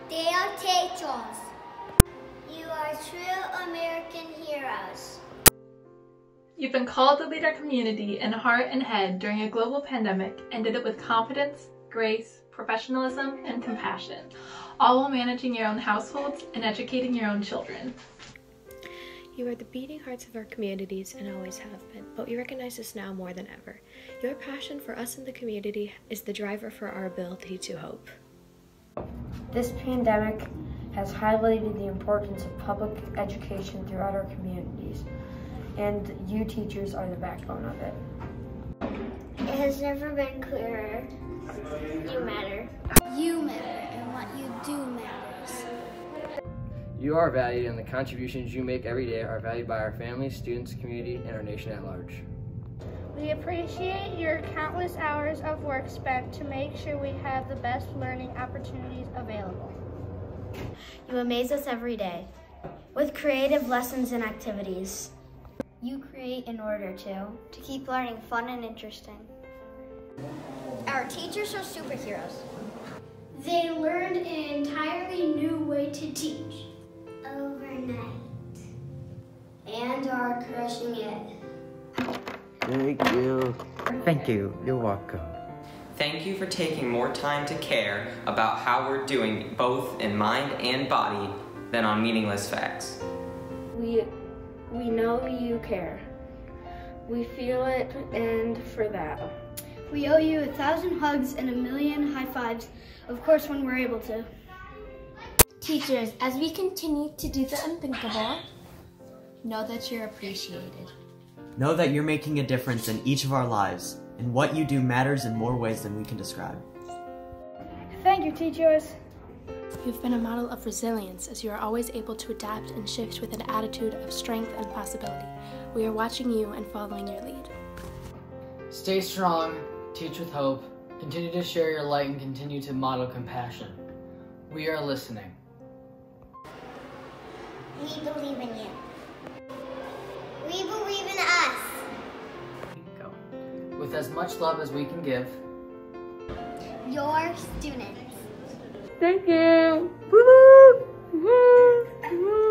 They are teachers. You are true American heroes. You've been called to lead our community in heart and head during a global pandemic and did it with confidence, grace, professionalism, and compassion, all while managing your own households and educating your own children. You are the beating hearts of our communities and always have been, but we recognize this now more than ever. Your passion for us in the community is the driver for our ability to hope. This pandemic has highlighted the importance of public education throughout our communities, and you teachers are the backbone of it. It has never been clearer. You matter. You matter, and what you do matters. You are valued, and the contributions you make every day are valued by our families, students, community, and our nation at large. We appreciate your countless hours of work spent to make sure we have the best learning opportunities available. You amaze us every day with creative lessons and activities. You create in order to keep learning fun and interesting. Our teachers are superheroes. They learned an entirely new way to teach. Overnight. And are crushing it. Thank you. Thank you. You're welcome. Thank you for taking more time to care about how we're doing both in mind and body than on meaningless facts. We know you care. We feel it, and for that. We owe you 1,000 hugs and 1,000,000 high fives, of course when we're able to. Teachers, as we continue to do the unthinkable, know that you're appreciated. Know that you're making a difference in each of our lives, and what you do matters in more ways than we can describe. Thank you, teachers. You've been a model of resilience as you are always able to adapt and shift with an attitude of strength and possibility. We are watching you and following your lead. Stay strong, teach with hope, continue to share your light, and continue to model compassion. We are listening. We believe in you. We believe in us. With as much love as we can give. Your students. Thank you. Woo-hoo! Woo-hoo!